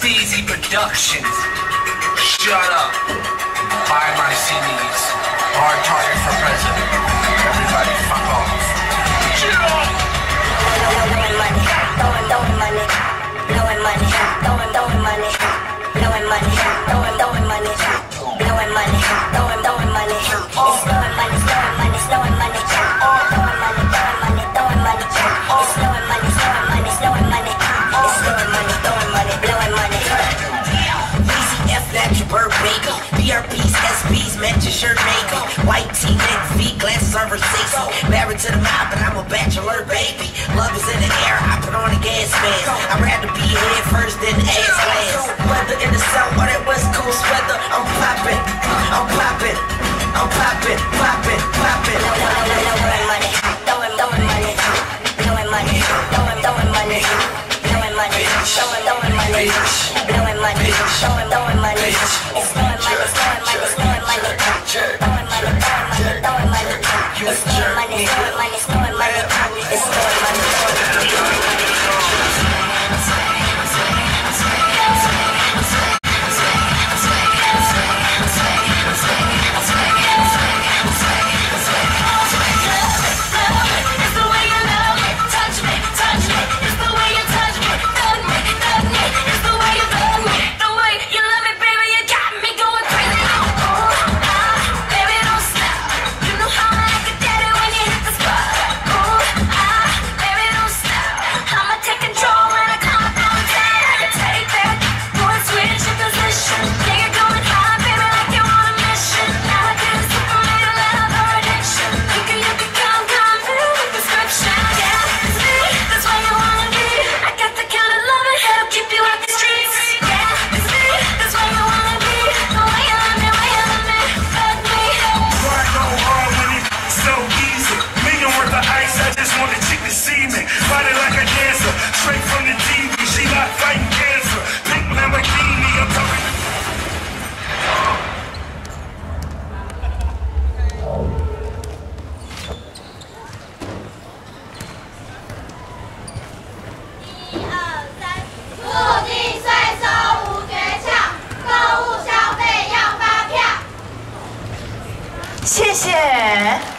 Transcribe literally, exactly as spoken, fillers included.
Steezy Productions. Shut up. Buy my C Ds. Hard target for president. Everybody fuck off. Shut up. Blowing money, throwing, throwing money, blowing money, throwing, throwing money, blowing money, throwing, throwing money, blowing money, throwing, throwing money. It's blowing money, blowing money, blowing money, all throwing money, throwing money, throwing money. It's blowing money, blowing money, blowing money. It's blowing money, throwing money, blowing money. Easy F, that's your bird baker. B R Ps, S Ps, meant your shirt maker. White tee, neck, feet, glasses on Versace. Married to the mob, but I'm a bachelor, baby. Love is in the air, I put on a gas mask. I'd rather be head first than ass last. Whether in the south or that west coast weather, I'm poppin', I'm poppin', I'm poppin', poppin', poppin'. Blowing money, throwing, throwing money, blowing money, throwing, throwing money, blowing money, throwing, throwing money, blowing money, throwing, throwing money. It's blowing money, blowing money, blowing money, throwing money, throwing money, throwing money. It's blowing money, blowing money, blowing money. It's blowing money, blowing money. Fight it like a dancer, straight from the T V. She not fighting.